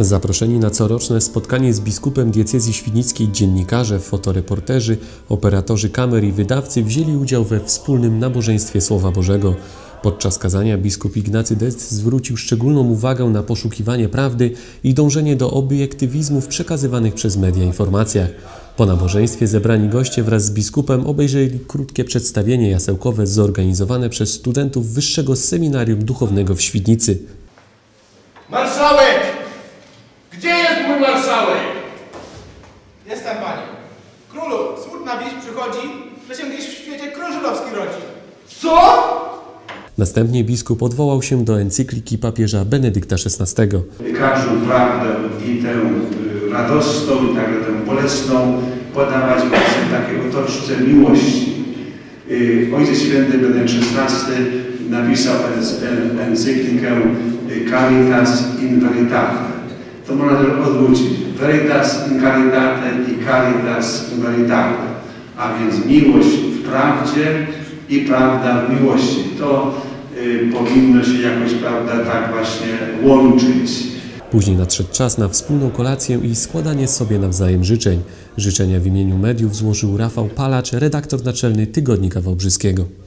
Zaproszeni na coroczne spotkanie z biskupem diecezji świdnickiej dziennikarze, fotoreporterzy, operatorzy kamer i wydawcy wzięli udział we wspólnym nabożeństwie Słowa Bożego. Podczas kazania biskup Ignacy Dec zwrócił szczególną uwagę na poszukiwanie prawdy i dążenie do obiektywizmu w przekazywanych przez media informacjach. Po nabożeństwie zebrani goście wraz z biskupem obejrzeli krótkie przedstawienie jasełkowe zorganizowane przez studentów Wyższego Seminarium Duchownego w Świdnicy. Marszałek! Gdzie jest mój marszałek? Jestem, panie. Królu, smutna wieść przychodzi, że się gdzieś w świecie król żydowski rodzi. Co? Następnie biskup odwołał się do encykliki papieża Benedykta XVI. Każdą prawdę i tę radosną, i także tę bolesną podawać właśnie takie otoczce miłości. Ojciec Święty Benedykt XVI napisał encyklikę Caritas in Veritate. To można odwrócić. Veritas in Caritate i Caritas in Veritate. A więc miłość w prawdzie i prawda w miłości. To powinno się jakoś, prawda, tak właśnie łączyć. Później nadszedł czas na wspólną kolację i składanie sobie nawzajem życzeń. Życzenia w imieniu mediów złożył Rafał Palacz, redaktor naczelny Tygodnika Wałbrzyskiego.